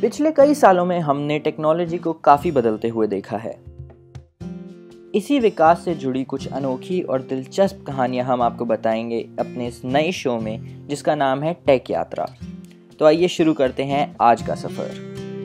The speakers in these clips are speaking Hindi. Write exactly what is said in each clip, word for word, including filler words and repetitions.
पिछले कई सालों में हमने टेक्नोलॉजी को काफ़ी बदलते हुए देखा है। इसी विकास से जुड़ी कुछ अनोखी और दिलचस्प कहानियां हम आपको बताएंगे अपने इस नए शो में, जिसका नाम है टेक यात्रा। तो आइए शुरू करते हैं आज का सफ़र।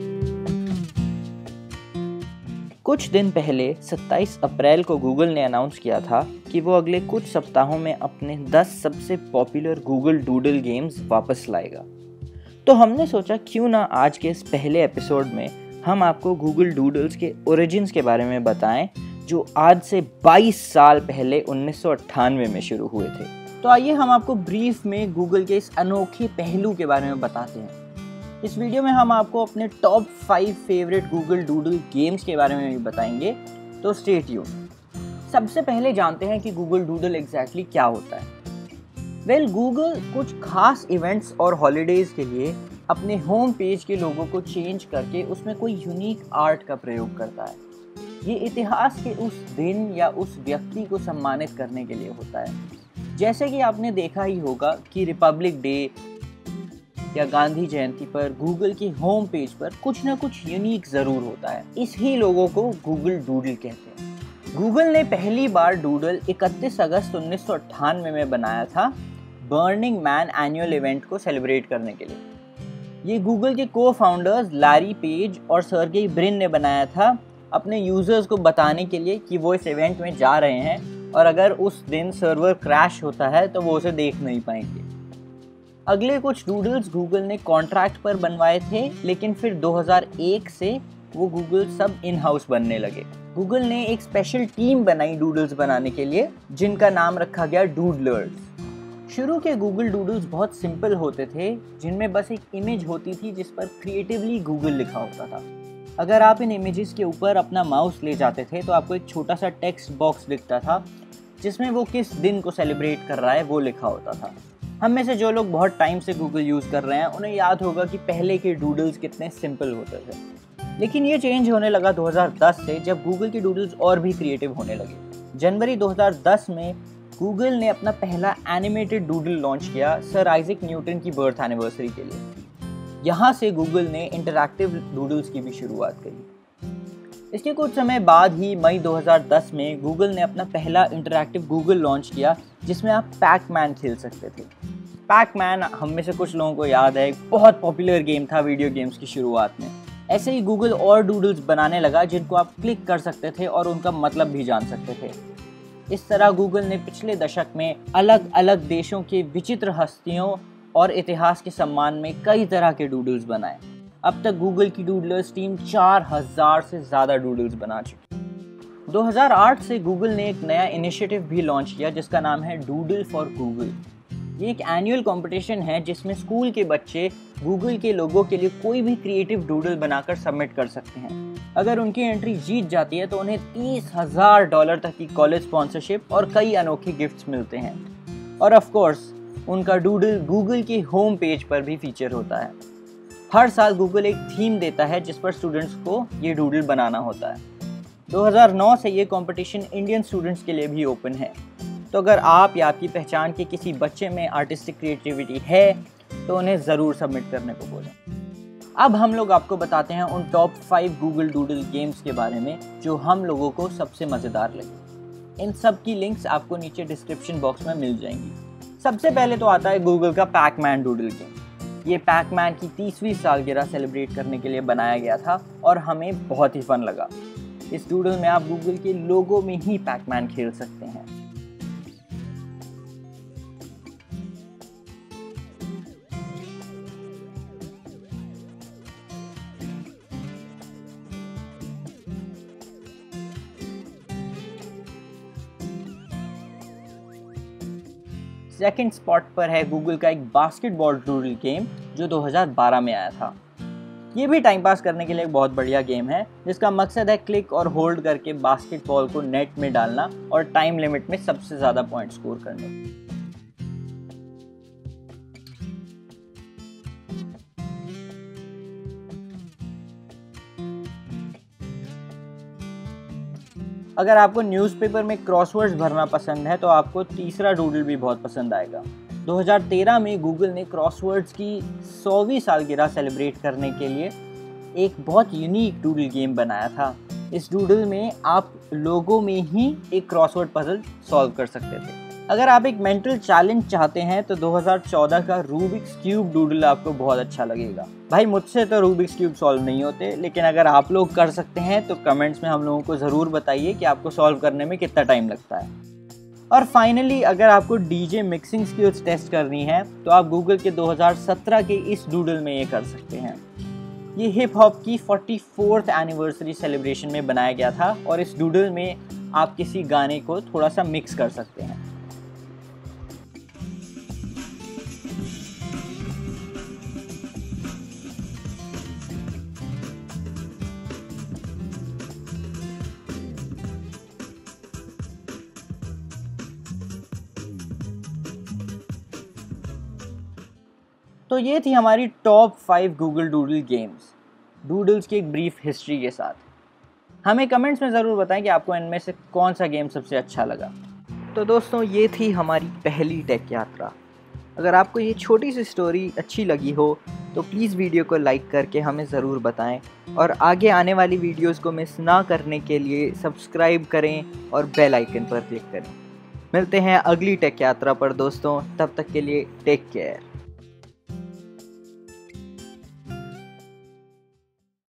कुछ दिन पहले सत्ताईस अप्रैल को गूगल ने अनाउंस किया था कि वो अगले कुछ सप्ताहों में अपने दस सबसे पॉपुलर गूगल डूडल गेम्स वापस लाएगा। तो हमने सोचा क्यों ना आज के इस पहले एपिसोड में हम आपको गूगल डूडल्स के ओरिजिन्स के बारे में बताएं, जो आज से बाईस साल पहले उन्नीस सौ अट्ठानवे में शुरू हुए थे। तो आइए हम आपको ब्रीफ में गूगल के इस अनोखे पहलू के बारे में बताते हैं। इस वीडियो में हम आपको अपने top five favourite Google doodle games के बारे में भी बताएंगे, तो स्टे ट्यून। सबसे पहले जानते हैं कि गूगल डूडल एग्जैक्टली क्या होता है। वेल well, गूगल कुछ खास इवेंट्स और हॉलीडेज़ के लिए अपने होम पेज के लोगों को चेंज करके उसमें कोई यूनिक आर्ट का प्रयोग करता है। ये इतिहास के उस दिन या उस व्यक्ति को सम्मानित करने के लिए होता है। जैसे कि आपने देखा ही होगा कि रिपब्लिक डे या गांधी जयंती पर गूगल के होम पेज पर कुछ ना कुछ यूनिक ज़रूर होता है। इस ही लोगों को गूगल डूडल कहते हैं। गूगल ने पहली बार डूडल इकतीस अगस्त उन्नीस सौ अट्ठानवे में बनाया था, बर्निंग मैन एनुअल इवेंट को सेलिब्रेट करने के लिए। ये गूगल के को फाउंडर्स लैरी पेज और सर्गेई ब्रिन ने बनाया था, अपने यूजर्स को बताने के लिए कि वो इस इवेंट में जा रहे हैं और अगर उस दिन सर्वर क्रैश होता है तो वो उसे देख नहीं पाएंगे। अगले कुछ डूडल्स गूगल ने कॉन्ट्रैक्ट पर बनवाए थे, लेकिन फिर दो हज़ार एक से वो गूगल सब इन हाउस बनने लगे। गूगल ने एक स्पेशल टीम बनाई डूडल्स बनाने के लिए, जिनका नाम रखा गया डूडलर्स। शुरू के गूगल डूडल्स बहुत सिंपल होते थे, जिनमें बस एक इमेज होती थी जिस पर क्रिएटिवली गूगल लिखा होता था। अगर आप इन इमेजेस के ऊपर अपना माउस ले जाते थे तो आपको एक छोटा सा टेक्स्ट बॉक्स दिखता था, जिसमें वो किस दिन को सेलिब्रेट कर रहा है वो लिखा होता था। हम में से जो लोग बहुत टाइम से गूगल यूज़ कर रहे हैं उन्हें याद होगा कि पहले के डूडल्स कितने सिंपल होते थे। लेकिन ये चेंज होने लगा दो हज़ार दस से, जब गूगल के डूडल्स और भी क्रिएटिव होने लगे। जनवरी दो हज़ार दस में गूगल ने अपना पहला एनिमेटेड डूडल लॉन्च किया सर आइजैक न्यूटन की बर्थ एनिवर्सरी के लिए। यहाँ से गूगल ने इंटरैक्टिव डूडल्स की भी शुरुआत करी। इसके कुछ समय बाद ही मई दो हज़ार दस में गूगल ने अपना पहला इंटरैक्टिव गूगल लॉन्च किया, जिसमें आप पैक मैन खेल सकते थे। पैक मैन हम में से कुछ लोगों को याद है, एक बहुत पॉपुलर गेम था वीडियो गेम्स की शुरुआत में। ऐसे ही गूगल और डूडल्स बनाने लगा जिनको आप क्लिक कर सकते थे और उनका मतलब भी जान सकते थे। इस तरह गूगल ने पिछले दशक में अलग अलग देशों के विचित्र हस्तियों और इतिहास के सम्मान में कई तरह के डूडल्स बनाए। अब तक गूगल की डूडलर्स टीम चार हज़ार से ज़्यादा डूडल्स बना चुकी। दो हज़ार आठ से गूगल ने एक नया इनिशिएटिव भी लॉन्च किया, जिसका नाम है डूडल फॉर गूगल। ये एक एनुअल कंपटीशन है जिसमें स्कूल के बच्चे गूगल के लोगों के लिए कोई भी क्रिएटिव डूडल बनाकर सबमिट कर सकते हैं। अगर उनकी एंट्री जीत जाती है तो उन्हें तीस हजार डॉलर तक की कॉलेज स्पॉन्सरशिप और कई अनोखे गिफ्ट्स मिलते हैं। और ऑफ कोर्स उनका डूडल गूगल के होम पेज पर भी फीचर होता है। हर साल गूगल एक थीम देता है जिस पर स्टूडेंट्स को ये डूडल बनाना होता है। दो हज़ार नौ से ये कंपटीशन इंडियन स्टूडेंट्स के लिए भी ओपन है। तो अगर आप या आपकी पहचान के किसी बच्चे में आर्टिस्टिक क्रिएटिविटी है तो उन्हें ज़रूर सबमिट करने को बोलें। अब हम लोग आपको बताते हैं उन top five Google doodle games के बारे में जो हम लोगों को सबसे मज़ेदार लगे। इन सब की लिंक्स आपको नीचे डिस्क्रिप्शन बॉक्स में मिल जाएंगी। सबसे पहले तो आता है गूगल का पैक मैन डूडल गेम। ये पैक मैन की तीसवीं सालगिरह सेलिब्रेट करने के लिए बनाया गया था और हमें बहुत ही फन लगा। इस डूडल में आप गूगल के लोगो में ही पैक मैन खेल सकते हैं। सेकंड स्पॉट पर है गूगल का एक बास्केटबॉल डूडल गेम, जो दो हज़ार बारह में आया था। ये भी टाइम पास करने के लिए एक बहुत बढ़िया गेम है, जिसका मकसद है क्लिक और होल्ड करके बास्केटबॉल को नेट में डालना और टाइम लिमिट में सबसे ज़्यादा पॉइंट स्कोर करना। अगर आपको न्यूज़पेपर में क्रॉसवर्ड्स भरना पसंद है तो आपको तीसरा डूडल भी बहुत पसंद आएगा। दो हज़ार तेरह में गूगल ने क्रॉसवर्ड्स की सौवीं सालगिरह सेलिब्रेट करने के लिए एक बहुत यूनिक डूडल गेम बनाया था। इस डूडल में आप लोगों में ही एक क्रॉसवर्ड पजल सॉल्व कर सकते थे। अगर आप एक मेंटल चैलेंज चाहते हैं तो दो हज़ार चौदह का रूबिक्स क्यूब डूडल आपको बहुत अच्छा लगेगा। भाई मुझसे तो रूबिक्स क्यूब सॉल्व नहीं होते, लेकिन अगर आप लोग कर सकते हैं तो कमेंट्स में हम लोगों को ज़रूर बताइए कि आपको सॉल्व करने में कितना टाइम लगता है। और फाइनली अगर आपको डीजे मिक्सिंग स्किल्स टेस्ट करनी है तो आप गूगल के दो हज़ार सत्रह के इस डूडल में ये कर सकते हैं। ये हिप हॉप की चौवालीसवीं एनिवर्सरी सेलिब्रेशन में बनाया गया था और इस डूडल में आप किसी गाने को थोड़ा सा मिक्स कर सकते हैं। तो ये थी हमारी top five Google doodle games, doodles की एक ब्रीफ हिस्ट्री के साथ। हमें कमेंट्स में ज़रूर बताएं कि आपको इनमें से कौन सा गेम सबसे अच्छा लगा। तो दोस्तों ये थी हमारी पहली टेक यात्रा। अगर आपको ये छोटी सी स्टोरी अच्छी लगी हो तो प्लीज़ वीडियो को लाइक करके हमें ज़रूर बताएं और आगे आने वाली वीडियोस को मिस ना करने के लिए सब्सक्राइब करें और बेल आइकन पर क्लिक करें। मिलते हैं अगली टेक यात्रा पर दोस्तों, तब तक के लिए टेक केयर।